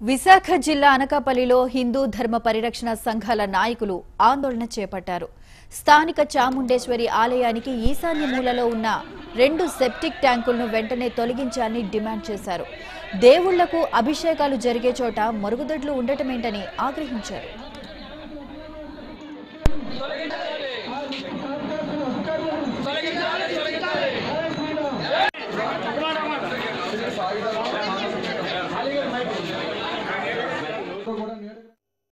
విశాఖ జిల్లా అనకాపల్లిలో హిందూ ధర్మ పరిరక్షణ సంఘాల నాయకులు ఆందోళన చేపట్టారు. స్థానిక చాముండేశ్వరి ఆలయానికి ఈశాన్య మూలలో ఉన్న 2 సెప్టిక్ ట్యాంకులను వెంటనే తొలగించాలని డిమాండ్ చేశారు. దేవుళ్లకు అభిషేకాలు జరిగే చోట మరుగుదొడ్లు ఉండటమేంటని ఆగ్రహించారు.